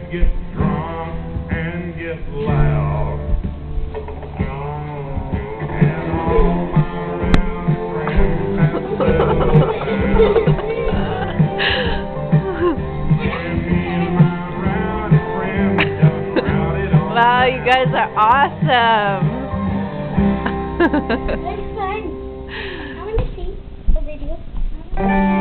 get drunk and get loud. And all my rowdy friends have settled down. And me and my rowdy friends done rowdied on. Wow, you guys are awesome. That's fun. I want to see the video.